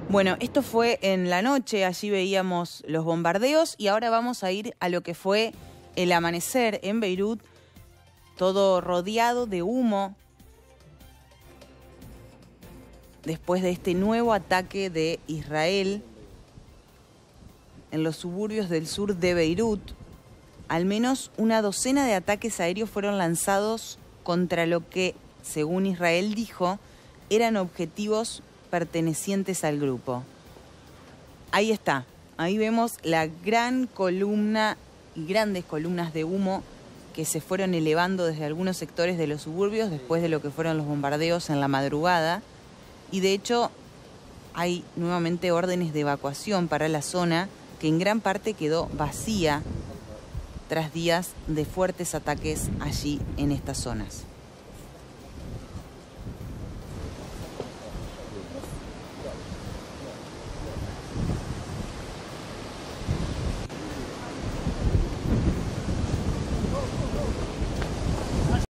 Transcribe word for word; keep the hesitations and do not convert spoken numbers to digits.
Bueno, esto fue en la noche, allí veíamos los bombardeos y ahora vamos a ir a lo que fue el amanecer en Beirut, todo rodeado de humo después de este nuevo ataque de Israel en los suburbios del sur de Beirut. Al menos una docena de ataques aéreos fueron lanzados contra lo que, según Israel dijo, eran objetivos pertenecientes al grupo. Ahí está, ahí vemos la gran columna y grandes columnas de humo que se fueron elevando desde algunos sectores de los suburbios después de lo que fueron los bombardeos en la madrugada. Y de hecho hay nuevamente órdenes de evacuación para la zona que en gran parte quedó vacía tras días de fuertes ataques allí en estas zonas.